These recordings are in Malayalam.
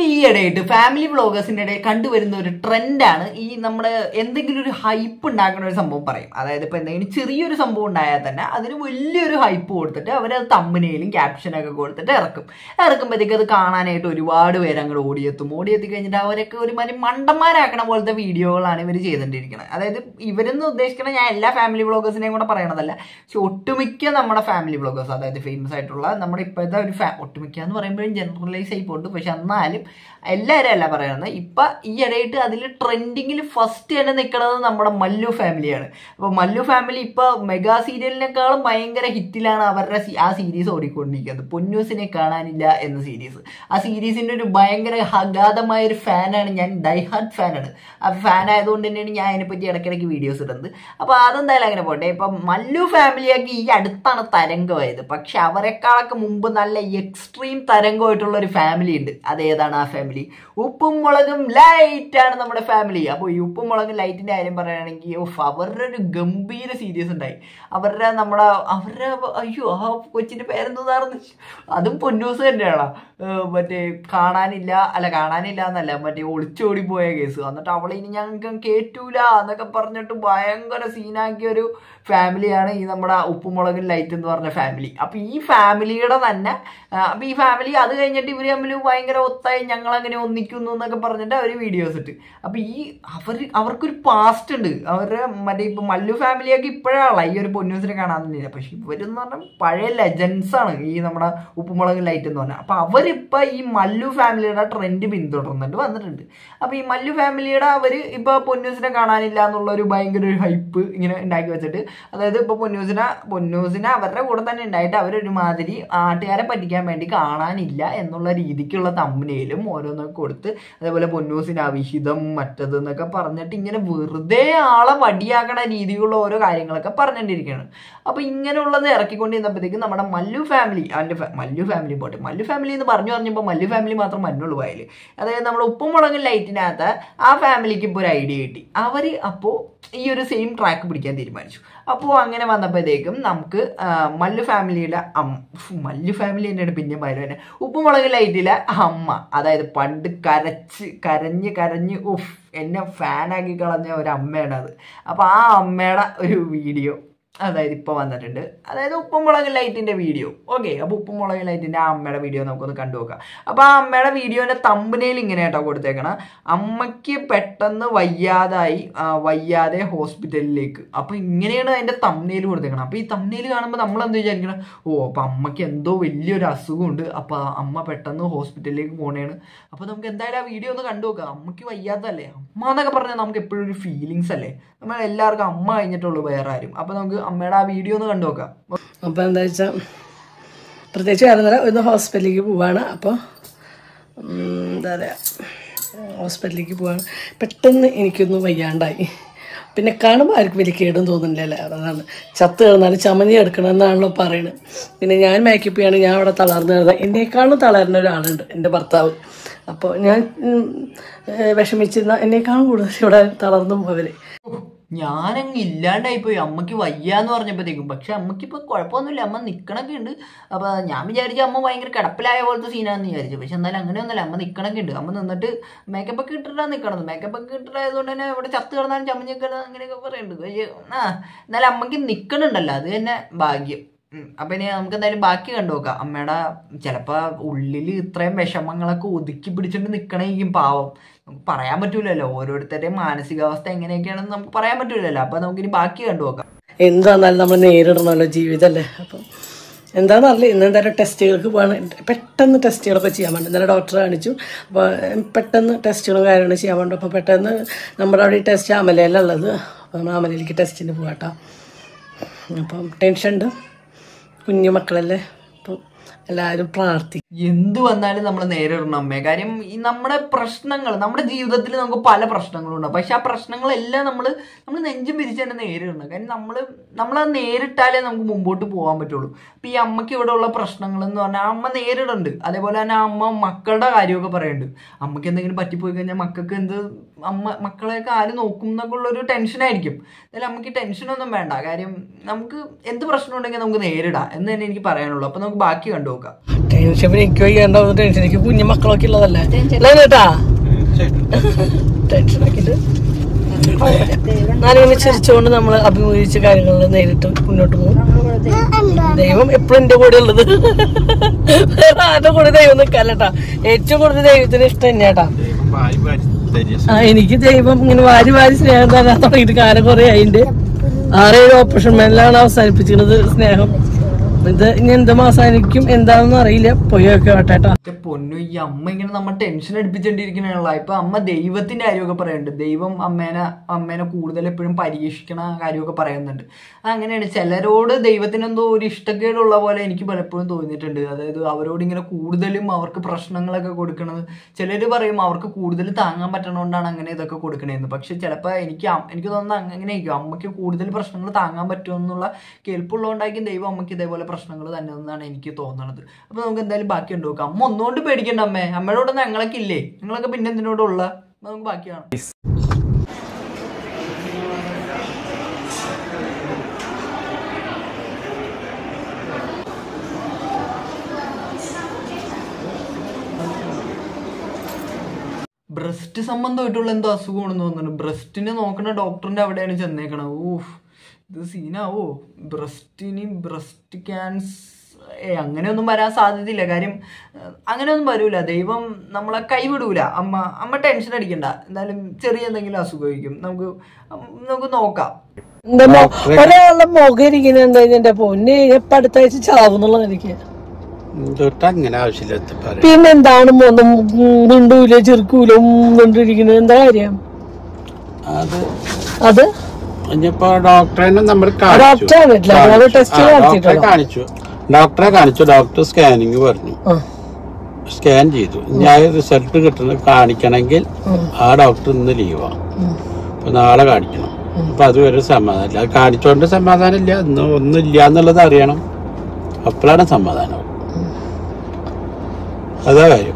അപ്പോൾ ഈയിടെയായിട്ട് ഫാമിലി വ്ളോഗേഴ്സിൻ്റെ ഇടയിൽ കണ്ടുവരുന്ന ഒരു ട്രെൻഡാണ് ഈ നമ്മുടെ എന്തെങ്കിലും ഒരു ഹൈപ്പ് ഉണ്ടാക്കുന്ന ഒരു സംഭവം പറയും. അതായത് ഇപ്പോൾ എന്തെങ്കിലും ചെറിയൊരു സംഭവം ഉണ്ടായാൽ തന്നെ അതിന് വലിയൊരു ഹൈപ്പ് കൊടുത്തിട്ട് അവരത് തമ്പനെയിലും ക്യാപ്ഷനൊക്കെ കൊടുത്തിട്ട് ഇറക്കുമ്പോഴത്തേക്ക് അത് കാണാനായിട്ട് ഒരുപാട് പേര് അങ്ങോട്ട് ഓടിയെത്തി കഴിഞ്ഞിട്ട് അവരൊക്കെ ഒരുമാതിരി മണ്ടന്മാരാക്കണ പോലത്തെ വീഡിയോകളാണ് ഇവർ ചെയ്തുകൊണ്ടിരിക്കുന്നത്. അതായത് ഇവരെന്ന് ഉദ്ദേശിക്കുന്നത് ഞാൻ എല്ലാ ഫാമിലി വ്ളോഗേഴ്സിനെയും കൂടെ പറയണതല്ല, പക്ഷെ ഒട്ടുമിക്ക നമ്മുടെ ഫാമിലി വ്ളോഗേഴ്സ്, അതായത് ഫേമസ് ആയിട്ടുള്ള നമ്മുടെ ഇപ്പോഴത്തെ ഒരു ഒട്ടുമിക്ക എന്ന് പറയുമ്പോഴും ജനറലൈസ് ആയി പോകുന്നുണ്ട്, പക്ഷെ എന്നാലും എല്ലാവരും അല്ല പറയുന്നത്. ഇപ്പം ഈ ഇടയായിട്ട് അതിൽ ട്രെൻഡിങ്ങിൽ ഫസ്റ്റ് തന്നെ നിൽക്കുന്നത് നമ്മുടെ മല്ലു ഫാമിലിയാണ്. അപ്പോൾ മല്ലു ഫാമിലി ഇപ്പോൾ മെഗാ സീരിയലിനേക്കാളും ഭയങ്കര ഹിറ്റിലാണ് അവരുടെ ആ സീരീസ് ഓടിക്കൊണ്ടിരിക്കുന്നത്. പൊന്നൂസിനെ കാണാനില്ല എന്ന സീരീസ്. ആ സീരീസിൻ്റെ ഒരു ഭയങ്കര അഗാധമായ ഒരു ഫാനാണ് ഞാൻ, ഡൈഹാർഡ് ഫാനാണ്. ആ ഫാൻ ആയതുകൊണ്ട് തന്നെയാണ് ഞാൻ അതിനെപ്പറ്റി ഇടയ്ക്കിടയ്ക്ക് വീഡിയോസ് ഇടുന്നത്. അപ്പോൾ അതെന്തായാലും അങ്ങനെ പോട്ടെ. ഇപ്പം മല്ലു ഫാമിലിയൊക്കെ ഈ അടുത്താണ് തരംഗമായത്, പക്ഷെ അവരെക്കാളൊക്കെ മുമ്പ് നല്ല എക്സ്ട്രീം തരംഗമായിട്ടുള്ള ഒരു ഫാമിലി ഉണ്ട്. അതേതാണ് ആ ഫാമിലി? ഉപ്പും മുളകും ലൈറ്റ് ആണ് നമ്മുടെ ഫാമിലി. അപ്പോൾ ഈ ഉപ്പും മുളകും ലൈറ്റിന്റെ കാര്യം പറയുകയാണെങ്കിൽ അവരുടെ ഒരു ഗംഭീര സീരീസ് ഉണ്ടായി. അവരുടെ അയ്യോ ആ കൊച്ചിന്റെ പേരെന്താണെന്ന്, അതും പൊന്നൂസ് തന്നെയാണ്. മറ്റേ കാണാനില്ല എന്നല്ല, മറ്റേ ഒളിച്ചോടി പോയ കേസ്. എന്നിട്ട് അവളെ ഇനി ഞങ്ങൾക്ക് കേറ്റൂല എന്നൊക്കെ പറഞ്ഞിട്ട് ഭയങ്കര സീനാക്കിയ ഒരു ഫാമിലിയാണ് ഈ നമ്മുടെ ഉപ്പുമുളകും ലൈറ്റ് എന്ന് പറഞ്ഞ ഫാമിലി. അപ്പൊ ഈ ഫാമിലിയുടെ തന്നെ ഈ ഫാമിലി അത് കഴിഞ്ഞിട്ട് ഇവര് തമ്മിൽ ഭയങ്കര ഒത്തായി ഞങ്ങളങ്ങനെ ഒന്നിക്കുന്നു എന്നൊക്കെ പറഞ്ഞിട്ട് അവർ വീഡിയോസ് ഇട്ട്. അപ്പൊ അവർക്കൊരു പാസ്റ്റ് ഉണ്ട്. അവരുടെ മറ്റേ ഇപ്പൊ മല്ലു ഫാമിലിയൊക്കെ ഇപ്പോഴാണ് ഈ ഒരു പൊന്നൂസിനെ കാണാനില്ല, പക്ഷെ ഇവരെന്ന് പറഞ്ഞാൽ പഴയ ലെജൻസ് ആണ് ഈ നമ്മുടെ ഉപ്പുമുളകും ലൈറ്റ് എന്ന് പറഞ്ഞാൽ. അപ്പൊ അവരിപ്പോ ഈ മല്ലു ഫാമിലിയുടെ ട്രെൻഡ് പിന്തുടർന്നിട്ട് വന്നിട്ടുണ്ട്. അപ്പൊ ഈ മല്ലു ഫാമിലിയുടെ അവര് ഇപ്പൊ പൊന്നൂസിനെ കാണാനില്ല എന്നുള്ള ഒരു ഭയങ്കര ഒരു ഹൈപ്പ് ഇങ്ങനെ ഉണ്ടാക്കി വെച്ചിട്ട്, അതായത് ഇപ്പൊ പൊന്നൂസിനെ അവരുടെ കൂടെ തന്നെ ഉണ്ടായിട്ട് അവരൊരുമാതിരി ആട്ടുകാരെ പറ്റിക്കാൻ വേണ്ടി കാണാനില്ല എന്നുള്ള രീതിക്കുള്ള തമ്പനെയിലും ഓരോന്നൊക്കെ കൊടുത്ത്, അതേപോലെ പൊന്നൂസിന് അവിഹിതം മറ്റത് എന്നൊക്കെ പറഞ്ഞിട്ട് ഇങ്ങനെ വെറുതെ ആളെ വടിയാക്കണ രീതിയിലുള്ള ഓരോ കാര്യങ്ങളൊക്കെ പറഞ്ഞുകൊണ്ടിരിക്കുകയാണ്. അപ്പൊ ഇങ്ങനെയുള്ളത് ഇറക്കിക്കൊണ്ടിരുന്നപ്പോഴത്തേക്കും നമ്മുടെ മല്ലു ഫാമിലി മല്ലു ഫാമിലി എന്ന് പറഞ്ഞപ്പോൾ മല്ലു ഫാമിലി മാത്രം മഞ്ഞുള്ളൂ വായില്. അതായത് നമ്മുടെ ഉപ്പുമുളകും ലൈറ്റിനകത്ത് ആ ഫാമിലിക്ക് ഇപ്പോൾ ഒരു ഐഡിയ കിട്ടി. അവര് അപ്പോൾ ഈ ഒരു സെയിം ട്രാക്ക് പിടിക്കാൻ തീരുമാനിച്ചു. അപ്പോൾ അങ്ങനെ വന്നപ്പോഴത്തേക്കും നമുക്ക് മല്ലു ഫാമിലി തന്നെയാണ് പിന്നെ തന്നെ ഉപ്പുമുളക് ലൈറ്റിലെ അമ്മ, അതായത് പണ്ട് കരഞ്ഞ് എന്നെ ഫാനാക്കി കളഞ്ഞ ഒരു അമ്മയാണ് അത്. അപ്പോൾ ആ അമ്മയുടെ ഒരു വീഡിയോ അതായത് ഇപ്പോൾ വന്നിട്ടുണ്ട്. അതായത് ഉപ്പുമുളക് ലൈറ്റിൻ്റെ വീഡിയോ. ഓക്കെ, അപ്പോൾ ഉപ്പുമുളക് ലൈറ്റിൻ്റെ ആ അമ്മയുടെ വീഡിയോ നമുക്കൊന്ന് കണ്ടു നോക്കാം. അപ്പോൾ ആ അമ്മയുടെ വീഡിയോൻ്റെ തമ്പനയിൽ ഇങ്ങനെ കേട്ടോ കൊടുത്തേക്കണം, അമ്മയ്ക്ക് പെട്ടെന്ന് വയ്യാതെ ഹോസ്പിറ്റലിലേക്ക്. അപ്പോൾ ഇങ്ങനെയാണ് അതിൻ്റെ തമ്പനയിൽ കൊടുത്തേക്കണം. അപ്പോൾ ഈ തമ്പനയിൽ കാണുമ്പോൾ നമ്മൾ എന്ത് വിചാരിക്കണം, അപ്പോൾ അമ്മയ്ക്ക് എന്തോ വലിയൊരു അസുഖമുണ്ട്, അപ്പോൾ അമ്മ പെട്ടെന്ന് ഹോസ്പിറ്റലിലേക്ക് പോകണേണ്. അപ്പോൾ നമുക്ക് എന്തായാലും ആ വീഡിയോ ഒന്ന് കണ്ടു നോക്കാം. അമ്മയ്ക്ക് വയ്യാത്തല്ലേ, അമ്മ എന്നൊക്കെ പറഞ്ഞാൽ നമുക്ക് എപ്പോഴും ഒരു ഫീലിങ്സ് അല്ലേ, നമ്മൾ എല്ലാവർക്കും അമ്മ കഴിഞ്ഞിട്ടുള്ളൂ വേറെ ആരും. അപ്പോൾ നമുക്ക് അമ്മയുടെ ആ വീഡിയോ ഒന്ന് കണ്ടു നോക്കാം. അപ്പോൾ എന്താ വെച്ചാൽ പ്രത്യേകിച്ച് കാരണം ഒന്ന് ഹോസ്പിറ്റലിലേക്ക് പോവാണ്. അപ്പോൾ എന്താ പറയുക, ഹോസ്പിറ്റലിലേക്ക് പോവാണ്. പെട്ടെന്ന് എനിക്കൊന്നും വയ്യാണ്ടായി. പിന്നെ കാണുമ്പോൾ ആർക്കും വലിയ കേടും തോന്നുന്നില്ലല്ലേ, അതാണ് ചത്ത് കിടന്നാലും ചമഞ്ഞ് എടുക്കണമെന്നാണല്ലോ പറയുന്നത്. പിന്നെ ഞാൻ മേക്കപ്പ് ചെയ്യാണ്, ഞാൻ അവിടെ തളർന്നു കിടന്നാൽ എന്നെക്കാളും തളർന്ന ഒരാളുണ്ട്, എൻ്റെ ഭർത്താവ്. അപ്പോൾ ഞാൻ വിഷമിച്ചിരുന്ന എന്നെക്കാളും കൂടുതൽ ഇവിടെ തളർന്നു പോവര്. ഞാനങ്ങ് ഇല്ലാണ്ടായിപ്പോയി അമ്മയ്ക്ക് വയ്യാന്ന് പറഞ്ഞപ്പോഴത്തേക്കും. പക്ഷെ അമ്മയ്ക്ക് ഇപ്പോൾ കുഴപ്പമൊന്നുമില്ല, അമ്മ നിൽക്കണൊക്കെ ഉണ്ട്. അപ്പോൾ ഞാൻ വിചാരിച്ചു അമ്മ ഭയങ്കര കിടപ്പിലായ പോലത്തെ സീനാന്ന് വിചാരിച്ചു. പക്ഷെ എന്നാലും അങ്ങനെയൊന്നുമല്ല, അമ്മ നിൽക്കണൊക്കെ ഉണ്ട്. അമ്മ നിന്നിട്ട് മേക്കപ്പ് ഒക്കെ ഇട്ടിട്ടാണ് നിൽക്കണത്. മേക്കപ്പ് ഒക്കെ ഇട്ടിട്ടായതുകൊണ്ട് തന്നെ ഇവിടെ ചത്ത് കിടന്നാലും ചമ്മഞ്ഞൊക്കെ അങ്ങനെയൊക്കെ പറയുന്നുണ്ട്. പക്ഷേ എന്നാലും അമ്മയ്ക്ക് നിൽക്കണുണ്ടല്ലോ, അത് തന്നെ ഭാഗ്യം. അപ്പം ഇനി നമുക്ക് എന്തായാലും ബാക്കി കണ്ടു നോക്കാം. അമ്മയുടെ ചിലപ്പോൾ ഉള്ളിൽ ഇത്രയും വിഷമങ്ങളൊക്കെ ഒതുക്കി പിടിച്ചിട്ട് നിൽക്കണമെങ്കിൽ പാവം, നമുക്ക് പറയാൻ പറ്റൂലല്ലോ, ഓരോരുത്തരുടെയും മാനസികാവസ്ഥ എങ്ങനെയൊക്കെയാണെന്ന് നമുക്ക് പറയാൻ പറ്റൂലല്ലോ. അപ്പം നമുക്കിനി ബാക്കി കണ്ടു നോക്കാം. എന്താണെന്നാലും നമ്മൾ നേരിടണമല്ലോ, ജീവിതമല്ലേ. അപ്പം എന്താണെന്നറിയില്ല, ഇന്ന് എന്തായാലും ടെസ്റ്റുകൾക്ക് പോകണം. പെട്ടെന്ന് ടെസ്റ്റുകളൊക്കെ ചെയ്യാൻ വേണ്ടി ഇന്നലെ ഡോക്ടറെ കാണിച്ചു. അപ്പോൾ പെട്ടെന്ന് ടെസ്റ്റുകളും കാര്യങ്ങളും ചെയ്യാൻ വേണ്ടി. അപ്പോൾ പെട്ടെന്ന് നമ്മുടെ അവിടെ ഈ ടെസ്റ്റ് അമലയിലുള്ളത്, അപ്പോൾ നമ്മൾ അമലയിലേക്ക് ടെസ്റ്റിന് പോകാട്ടോ. അപ്പം ടെൻഷൻ ഉണ്ട്, കുഞ്ഞു മക്കളല്ലേ. അപ്പം എല്ലാവരും പ്രാർത്ഥിക്കും. എന്ത് വന്നാലും നമ്മൾ നേരിടണം അമ്മേ. കാര്യം ഈ നമ്മുടെ പ്രശ്നങ്ങൾ, നമ്മുടെ ജീവിതത്തിൽ നമുക്ക് പല പ്രശ്നങ്ങളുണ്ടാവും. പക്ഷെ ആ പ്രശ്നങ്ങളെല്ലാം നമ്മൾ നെഞ്ചും പിരിച്ച് തന്നെ നേരിടണം. കാര്യം നമ്മളത് നേരിട്ടാലേ നമുക്ക് മുമ്പോട്ട് പോകാൻ പറ്റുള്ളൂ. അപ്പം ഈ അമ്മയ്ക്ക് ഇവിടെ ഉള്ള പ്രശ്നങ്ങൾ എന്ന് പറഞ്ഞാൽ അമ്മ നേരിടുന്നുണ്ട്. അതേപോലെ തന്നെ അമ്മ മക്കളുടെ കാര്യമൊക്കെ പറയുന്നുണ്ട്. അമ്മയ്ക്ക് എന്തെങ്കിലും പറ്റിപ്പോയി കഴിഞ്ഞാൽ മക്കൾക്ക് മക്കളെയൊക്കെ ആര് നോക്കും എന്നൊക്കെ ഉള്ളൊരു ടെൻഷനായിരിക്കും. എന്നാലും അമ്മയ്ക്ക് ടെൻഷനൊന്നും വേണ്ട. കാര്യം നമുക്ക് എന്ത് പ്രശ്നം ഉണ്ടെങ്കിൽ നമുക്ക് നേരിടാം എന്ന് തന്നെ എനിക്ക് പറയാനുള്ളൂ. അപ്പം നമുക്ക് ബാക്കി കണ്ടു നോക്കാം. നോക്കാം. ടെൻഷൻ എനിക്ക് വയ്യാണ്ടാവുന്ന ടെൻഷൻ, എനിക്ക് കുഞ്ഞു മക്കളൊക്കെ ഉള്ളതല്ലേ കേട്ടാ, ടെൻഷനാക്കിട്ട് ഞാനിങ്ങനെ ചിരിച്ചുകൊണ്ട് നമ്മൾ അഭിമുഖീകരിച്ച കാര്യങ്ങളിൽ നേരിട്ട് മുന്നോട്ട് പോകും. ദൈവം എപ്പോഴും എന്റെ കൂടെ ഉള്ളത്, വേറെ ആരുടെ കൂടെ ദൈവം നിൽക്കാനേട്ടാ. ഏറ്റവും കൂടുതൽ ദൈവത്തിന് ഇഷ്ടം തന്നെയാട്ടാ. എനിക്ക് ദൈവം ഇങ്ങനെ വാരി വാരി സ്നേഹം തരാൻ തുടങ്ങിയിട്ട് കാലം കുറെ അതിന്റെ 6-7 ഓപ്പറേഷൻ മേലാണ് അവസാനിപ്പിച്ചിരുന്നത് സ്നേഹം. ഇത് ഇനി എന്ത് മാസാനിക്കും എന്താണെന്ന് അറിയില്ല. പോയി ഒക്കെ വേട്ടേട്ടാ. പൊന്നു, ഈ അമ്മ ഇങ്ങനെ നമ്മ ടെൻഷൻ അടിപ്പിച്ചോണ്ടിരിക്കണുള്ള. ഇപ്പൊ അമ്മ ദൈവത്തിന്റെ കാര്യമൊക്കെ പറയുന്നുണ്ട്. ദൈവം അമ്മേനെ കൂടുതൽ എപ്പോഴും പരീക്ഷിക്കണ കാര്യമൊക്കെ പറയുന്നുണ്ട്. അങ്ങനെയാണ് ചിലരോട് ദൈവത്തിനെന്തോ ഒരു ഇഷ്ടക്കേടുള്ള പോലെ എനിക്ക് പലപ്പോഴും തോന്നിയിട്ടുണ്ട്. അതായത് അവരോട് ഇങ്ങനെ കൂടുതലും അവർക്ക് പ്രശ്നങ്ങളൊക്കെ കൊടുക്കണത്. ചിലർ പറയും അവർക്ക് കൂടുതൽ താങ്ങാൻ പറ്റണോണ്ടാണ് അങ്ങനെ ഇതൊക്കെ കൊടുക്കണേന്ന്. പക്ഷെ ചിലപ്പോൾ എനിക്ക് തോന്നുന്നത് അങ്ങനെയായിരിക്കും. അമ്മയ്ക്ക് കൂടുതൽ പ്രശ്നങ്ങൾ താങ്ങാൻ പറ്റുമെന്നുള്ള കേൾപ്പുള്ളതുകൊണ്ടായിരിക്കും ദൈവം അമ്മയ്ക്ക് ഇതേപോലെ പ്രശ്നങ്ങൾ തന്നെ എന്നാണ് എനിക്ക് തോന്നണത്. അപ്പൊ നമുക്ക് എന്തായാലും ബാക്കി ഉണ്ട് നോക്കാം. അമ്മ ഒന്നുകൊണ്ട് പേടിക്കണ്ട. അമ്മയോടൊന്നും ഞങ്ങളൊക്കെ ഇല്ലേ, ഞങ്ങളൊക്കെ പിന്നെ എന്തിനോടുള്ള നമുക്ക് ബാക്കിയാണ്. ബ്രസ്റ്റ് സംബന്ധമായിട്ടുള്ള എന്തോ അസുഖമാണെന്ന് തോന്നുന്നു. ബ്രസ്റ്റിനെ നോക്കണ ഡോക്ടറിന്റെ അവിടെയാണ് ചെന്നേക്കണത്. ഇത് സീനാവോ? ബ്രസ്റ്റ് ക്യാൻസർ അങ്ങനെയൊന്നും വരാൻ സാധ്യതയില്ല. കാര്യം അങ്ങനെയൊന്നും വരൂല. ദൈവം നമ്മളെ കൈവിടൂല. അമ്മ ടെൻഷൻ അടിക്കണ്ട. എന്തായാലും ചെറിയ എന്തെങ്കിലും അസുഖമായിരിക്കും. നമുക്ക് നോക്കാം. ഒരാളുടെ മുഖം ഇരിക്കുന്നുണ്ട്. എന്റെ പൊന്നെ, എപ്പ അടുത്താഴ്ച ചാവുന്നുള്ളത് എനിക്ക്. പിന്നെന്താണ് മുണ്ടൂല ചെറുക്കൂല മുണ്ടിരിക്കുന്നത്? എന്താ കാര്യം അത്? ഡോക്ടറെ കാണിച്ചു. ഡോക്ടർ സ്കാനിങ് പറഞ്ഞു, സ്കാൻ ചെയ്തു. ഞാൻ റിസൾട്ട് കാണിക്കണമെങ്കിൽ ആ ഡോക്ടർ ഇന്ന് ലീവാണ്. അപ്പൊ നാളെ കാണിക്കണം. അപ്പൊ അതുവരെ സമാധാനം. അത് കാണിച്ചോണ്ട് സമാധാനം ഇല്ല, ഒന്നും ഇല്ല എന്നുള്ളത് അറിയണം. അപ്പോഴാണ് സമാധാനം. അതാ കാര്യം.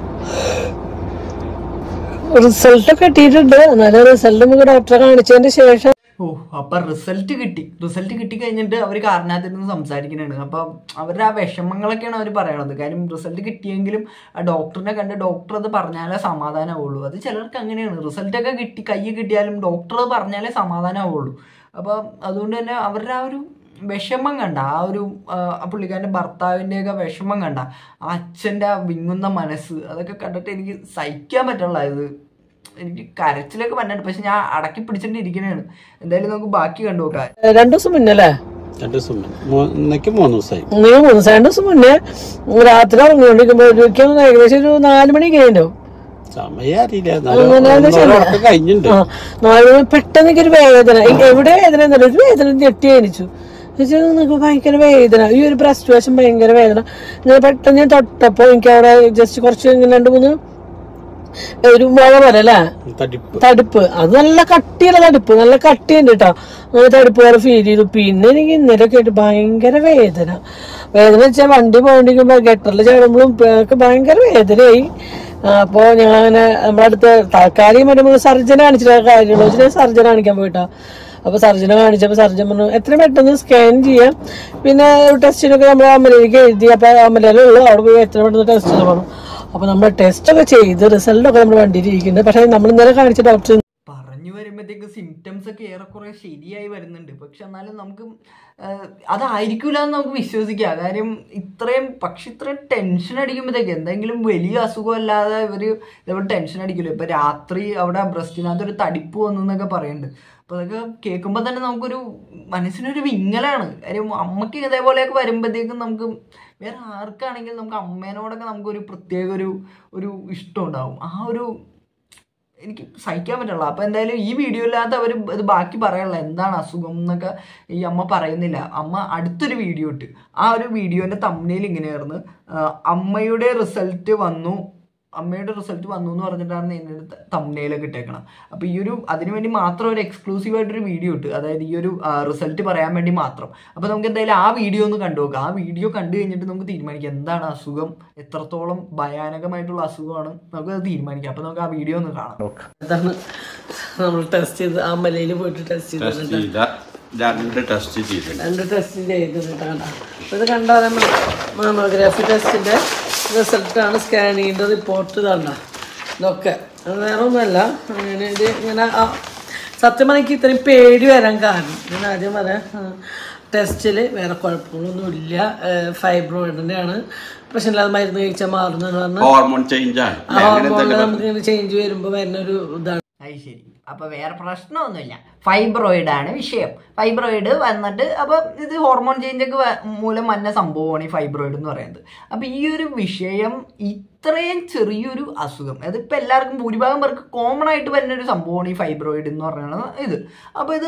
റിസൾട്ട് കിട്ടിയിട്ടുണ്ട്. എന്നാലും റിസൾട്ട് നമുക്ക് ഡോക്ടറെ കാണിച്ചതിന്റെ ശേഷം അപ്പൊ റിസൾട്ട് കിട്ടി കഴിഞ്ഞിട്ട് അവർ കാരണത്തിരുന്ന് സംസാരിക്കണാണ്. അപ്പൊ അവരുടെ ആ വിഷമങ്ങളൊക്കെയാണ് അവർ പറയണത്. കാര്യം റിസൾട്ട് കിട്ടിയെങ്കിലും ആ ഡോക്ടറിനെ കണ്ട് ഡോക്ടർ അത് പറഞ്ഞാലേ സമാധാനമാവുള്ളൂ. അത് ചിലർക്ക് അങ്ങനെയാണ്. റിസൾട്ടൊക്കെ കൈ കിട്ടിയാലും ഡോക്ടർ പറഞ്ഞാലേ സമാധാനമാവുള്ളൂ. അപ്പൊ അതുകൊണ്ട് തന്നെ അവരുടെ ആ ഒരു വിഷമം കണ്ട, ആ പുള്ളിക്കാരൻ്റെ ഭർത്താവിൻ്റെയൊക്കെ വിഷമം കണ്ട, ആ അച്ഛൻ്റെ ആ വിങ്ങുന്ന മനസ്സ്, അതൊക്കെ കണ്ടിട്ട് എനിക്ക് സഹിക്കാൻ പറ്റുള്ള. എനിക്ക് കരച്ചിലൊക്കെ വന്നിട്ട്, പക്ഷെ ഞാൻ അടക്കി പിടിച്ചിട്ട് ഇരിക്കണേണ്. എന്തായാലും നമുക്ക് ബാക്കി കണ്ടു നോക്കാം. 2 ദിവസം മുന്നല്ലേ? 2 ദിവസം മുന്നേ 3 ദിവസമായി. 2 ദിവസം മുന്നേ രാത്രി ഇറങ്ങിക്കൊണ്ടിരിക്കുമ്പോ ഏകദേശം ഒരു 4 മണി കഴിഞ്ഞോ, സമയം അറിയില്ല, കഴിഞ്ഞിട്ടുണ്ട്. 4 മണി പെട്ടെന്ന് ഒരു വേദന. എവിടെ വേദന എന്നല്ല, ഒരു വേദന ഞെട്ടി അനിച്ചു. നിങ്ങൾക്ക് ഭയങ്കര വേദന, ഈ ഒരു ബ്രസ്റ്റ് വശം ഭയങ്കര വേദന. ഞാൻ പെട്ടെന്ന് ഞാൻ തൊട്ടപ്പോ എനിക്ക് അവിടെ ജസ്റ്റ് കുറച്ച് 2-3 ഒരു മുള പോലെ അല്ലേ, തടുപ്പ്. അത് നല്ല കട്ടിയുള്ള തടുപ്പ്, നല്ല കട്ടിയുണ്ട് കേട്ടോ. അങ്ങനെ തടുപ്പ് പോലെ ഫീൽ ചെയ്തു. പിന്നെ എനിക്ക് ഇന്നലെയൊക്കെ ആയിട്ട് ഭയങ്കര വേദന വെച്ചാൽ വണ്ടി പോകണ്ടിരിക്കുമ്പോ ഗട്ടറിൽ ചേരുമ്പോഴും ഭയങ്കര വേദനയായി. അപ്പോ ഞങ്ങളങ്ങനെ നമ്മുടെ അടുത്ത് താൽക്കാലികം വരുമ്പോൾ സർജനെ കാണിച്ചിട്ട് കാര്യമുള്ളൂ. സർജനെ കാണിക്കാൻ പോയിട്ടാ. അപ്പൊ സർജനെ കാണിച്ചപ്പോ സർജൻ പറഞ്ഞു എത്രയും പെട്ടെന്ന് സ്കാൻ ചെയ്യാം, പിന്നെ ടെസ്റ്റിനൊക്കെ നമ്മൾ അമലയിലേക്ക് എഴുതി. അപ്പൊ അമലയിലുള്ളൂ, അവിടെ പോയി എത്രയും പെട്ടെന്ന് ടെസ്റ്റ് ചെയ്ത് പറഞ്ഞു. അപ്പൊ നമ്മൾ ടെസ്റ്റ് ഒക്കെ ചെയ്ത് റിസൾട്ടൊക്കെ നമ്മൾ വണ്ടിയിൽ ഇരിക്കുന്നുണ്ട്. പക്ഷെ നമ്മൾ ഇന്നലെ കാണിച്ച ഡോക്ടർ പറഞ്ഞു വരുമ്പോഴത്തേക്ക് സിംറ്റംസ് ഒക്കെ ഏറെക്കുറെ ശരിയായി വരുന്നുണ്ട്. പക്ഷെ എന്നാലും നമുക്ക് അതായിരിക്കൂല എന്ന് നമുക്ക് വിശ്വസിക്കാം. കാര്യം ഇത്രയും ടെൻഷൻ അടിക്കുമ്പോഴത്തേക്ക് എന്തെങ്കിലും വലിയ അസുഖമല്ലാതെ ഇതേപോലെ ടെൻഷൻ അടിക്കില്ല. ഇപ്പൊ രാത്രി അവിടെ ബ്രസ്റ്റിനകത്ത് ഒരു തടിപ്പ് വന്നെന്നൊക്കെ പറയുന്നുണ്ട്. അപ്പൊ അതൊക്കെ കേൾക്കുമ്പോൾ തന്നെ നമുക്കൊരു മനസ്സിനൊരു വിങ്ങലാണ്. കാര്യം അമ്മയ്ക്ക് ഇതേപോലെയൊക്കെ വരുമ്പോഴത്തേക്കും നമുക്ക് വേറെ ആർക്കാണെങ്കിലും നമുക്ക് അമ്മേനോടൊക്കെ നമുക്കൊരു പ്രത്യേക ഒരു ഇഷ്ടം ഉണ്ടാവും. എനിക്ക് സഹിക്കാൻ പറ്റുള്ള. അപ്പൊ എന്തായാലും ഈ വീഡിയോയിലകത്ത് അവർ ഇത് ബാക്കി പറയാനുള്ള എന്താണ് അസുഖം എന്നൊക്കെ ഈ അമ്മ പറയുന്നില്ല. അമ്മ അടുത്തൊരു വീഡിയോ ഇട്ട്, ആ ഒരു വീഡിയോന്റെ തംബ്നെയിൽ ഇങ്ങനെയായിരുന്നു, അമ്മയുടെ റിസൾട്ട് വന്നു എന്ന് പറഞ്ഞിട്ടാണ് എൻ്റെ തംബ്നെയിലൊക്കെ ഇട്ടേക്കണം. അപ്പോൾ അതിനുവേണ്ടി മാത്രം ഒരു എക്സ്ക്ലൂസീവായിട്ടൊരു വീഡിയോ ഇട്ട്, അതായത് ഈ ഒരു റിസൾട്ട് പറയാൻ വേണ്ടി മാത്രം. അപ്പോൾ നമുക്ക് എന്തായാലും ആ വീഡിയോ ഒന്ന് കണ്ടു നോക്കാം. ആ വീഡിയോ കണ്ടു കഴിഞ്ഞിട്ട് നമുക്ക് തീരുമാനിക്കാം എന്താണ് അസുഖം, എത്രത്തോളം ഭയാനകമായിട്ടുള്ള അസുഖമാണ്, നമുക്കത് തീരുമാനിക്കാം. അപ്പോൾ നമുക്ക് ആ വീഡിയോ ഒന്ന് കാണാം. അതാണ് നമ്മൾ ടെസ്റ്റ് ചെയ്ത് അമലയിൽ പോയിട്ട് ടെസ്റ്റ് ചെയ്ത 2 ടെസ്റ്റ് ചെയ്തിട്ടുണ്ട്. 2 ടെസ്റ്റ് ചെയ്തിട്ട് കണ്ട. ഇത് കണ്ടാൽ മാമോഗ്രാഫി ടെസ്റ്റിൻ്റെ റിസൾട്ടാണ്. സ്കാനിങ്ങിൻ്റെ റിപ്പോർട്ട് കണ്ട. ഇതൊക്കെ അത് വേറെ ഒന്നുമല്ല. അങ്ങനെ ഇത് ഇങ്ങനെ സത്യം പറഞ്ഞാൽ എനിക്ക് ഇത്രയും പേടി വരാൻ കാരണം ഞാൻ ആദ്യം പറയാം, ടെസ്റ്റിൽ വേറെ കുഴപ്പങ്ങളൊന്നുമില്ല. ഫൈബ്രോയിഡിൻ്റെ ആണ് പ്രശ്നമില്ലാതെ മരുന്ന് കഴിച്ചാൽ മാറുന്നതെന്ന് പറഞ്ഞാൽ ഹോർമോൺ ചേഞ്ച് ആണ്. ഹോർമോണിൽ നമുക്ക് ഇങ്ങനെ ചേഞ്ച് വരുമ്പോൾ വരുന്നൊരു ഇതാണ്. അത് ശരി. അപ്പൊ വേറെ പ്രശ്നമൊന്നുമില്ല. ഫൈബ്രോയിഡ് ആണ് വിഷയം. ഫൈബ്രോയിഡ് വന്നിട്ട് അപ്പൊ ഇത് ഹോർമോൺ ചേഞ്ച് ഒക്കെ മൂലം വന്ന സംഭവമാണ് ഈ ഫൈബ്രോയിഡ് എന്ന് പറയുന്നത്. അപ്പൊ ഈ ഒരു വിഷയം ഇത്രയും ചെറിയൊരു അസുഖം, അതിപ്പോൾ എല്ലാവർക്കും ഭൂരിഭാഗം പേർക്ക് കോമൺ ആയിട്ട് വരുന്ന ഒരു സംഭവമാണ് ഈ ഫൈബ്രോയിഡ് എന്ന് പറയുന്നത് ഇത്. അപ്പോൾ ഇത്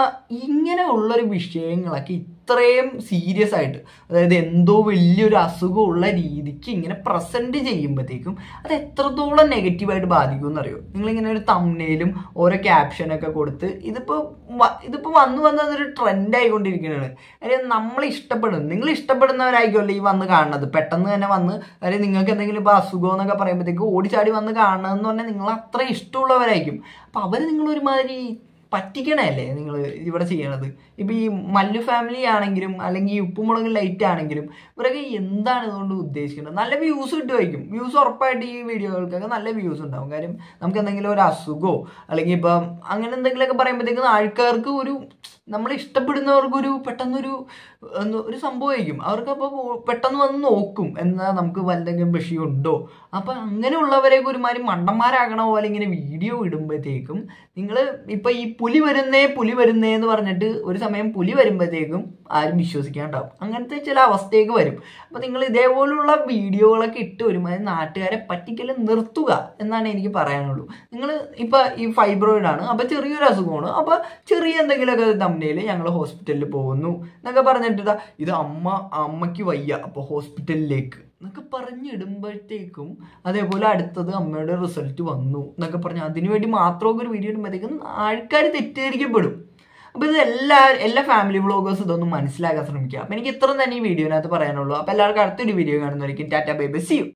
ഇങ്ങനെ ഉള്ളൊരു വിഷയങ്ങളൊക്കെ ഇത്രയും സീരിയസ് ആയിട്ട്, അതായത് എന്തോ വലിയൊരു അസുഖമുള്ള രീതിക്ക് ഇങ്ങനെ പ്രസന്റ് ചെയ്യുമ്പോഴത്തേക്കും അത് എത്രത്തോളം നെഗറ്റീവായിട്ട് ബാധിക്കും എന്നറിയോ? നിങ്ങളിങ്ങനെ ഒരു തംബ്നെയിലും ഓരോ ക്യാപ്ഷനൊക്കെ കൊടുത്ത് ഇതിപ്പോൾ വന്ന് അതൊരു ട്രെൻഡ് ആയിക്കൊണ്ടിരിക്കുകയാണ്. കാര്യം നമ്മൾ ഇഷ്ടപ്പെടും, നിങ്ങൾ ഇഷ്ടപ്പെടുന്നവരായിരിക്കുമല്ലോ ഈ വന്ന് കാണുന്നത്. പെട്ടെന്ന് തന്നെ വന്ന്, കാര്യം നിങ്ങൾക്ക് എന്തെങ്കിലും ഇപ്പോൾ അസുഖം എന്നൊക്കെ പറയുമ്പോഴത്തേക്ക് ഓടിച്ചാടി വന്ന് കാണുന്നതെന്ന് പറഞ്ഞാൽ നിങ്ങൾ അത്ര ഇഷ്ടമുള്ളവരായിരിക്കും. അപ്പം അവർ നിങ്ങളൊരുമാതിരി പറ്റിക്കണല്ലേ നിങ്ങൾ ഇവിടെ ചെയ്യണത്. ഇപ്പം ഈ മല്ലു ഫാമിലി ആണെങ്കിലും അല്ലെങ്കിൽ ഈ ഉപ്പുമുളക് ലൈറ്റ് ആണെങ്കിലും ഇവരൊക്കെ എന്താണ് ഇതുകൊണ്ട് ഉദ്ദേശിക്കുന്നത്? നല്ല വ്യൂസ് കിട്ടുമായിരിക്കും. വ്യൂസ് ഉറപ്പായിട്ട് ഈ വീഡിയോകൾക്കൊക്കെ നല്ല വ്യൂസ് ഉണ്ടാവും. കാര്യം നമുക്ക് എന്തെങ്കിലും ഒരു അസുഖമോ അല്ലെങ്കിൽ ഇപ്പം അങ്ങനെ എന്തെങ്കിലുമൊക്കെ പറയുമ്പോഴത്തേക്കും ആൾക്കാർക്ക് ഒരു, നമ്മൾ ഇഷ്ടപ്പെടുന്നവർക്കൊരു പെട്ടെന്നൊരു സംഭവമായിരിക്കും. അവർക്കപ്പോൾ പെട്ടെന്ന് വന്ന് നോക്കും എന്നാ നമുക്ക് എന്തെങ്കിലും വിഷയമുണ്ടോ. അപ്പം അങ്ങനെയുള്ളവരെയൊക്കെ ഒരുമാതിരി മണ്ടന്മാരാകണ പോലെ ഇങ്ങനെ വീഡിയോ ഇടുമ്പോഴത്തേക്കും നിങ്ങൾ ഇപ്പം ഈ പുലി വരുന്നേ എന്ന് പറഞ്ഞിട്ട് ഒരു സമയം പുലി വരുമ്പോഴത്തേക്കും ആരും വിശ്വസിക്കാണ്ടാവും. അങ്ങനത്തെ ചില അവസ്ഥയൊക്കെ വരും. അപ്പം നിങ്ങൾ ഇതേപോലുള്ള വീഡിയോകളൊക്കെ ഇട്ട് ഒരുമാതിരി നാട്ടുകാരെ പറ്റിക്കലും നിർത്തുക എന്നാണ് എനിക്ക് പറയാനുള്ളൂ. നിങ്ങൾ ഇപ്പം ഈ ഫൈബ്രോയിഡാണ്, അപ്പം ചെറിയൊരു അസുഖമാണ്, അപ്പം ചെറിയ എന്തെങ്കിലുമൊക്കെ തമ്മിൽ ഞങ്ങൾ ഹോസ്പിറ്റലിൽ പോകുന്നു എന്നൊക്കെ പറഞ്ഞിട്ട് ഇത് അമ്മയ്ക്ക് വയ്യ അപ്പോൾ ഹോസ്പിറ്റലിലേക്ക് എന്നൊക്കെ പറഞ്ഞിടുമ്പോഴത്തേക്കും, അതേപോലെ അടുത്തത് അമ്മയുടെ റിസൾട്ട് വന്നു എന്നൊക്കെ പറഞ്ഞ് അതിനുവേണ്ടി മാത്രമൊക്കെ ഒരു വീഡിയോ ഇടുമ്പോഴത്തേക്കും ആൾക്കാർ തെറ്റിദ്ധരിക്കപ്പെടും. അപ്പോൾ ഇത് എല്ലാ ഫാമിലി വ്ളോഗേഴ്സും ഇതൊന്നും മനസ്സിലാക്കാൻ ശ്രമിക്കുക. അപ്പോൾ എനിക്ക് ഇത്ര തന്നെ ഈ വീഡിയോനകത്ത് പറയാനുള്ളൂ. അപ്പോൾ എല്ലാവർക്കും അടുത്തൊരു വീഡിയോ കാണുന്നതായിരിക്കും. Tata bye bye, see U.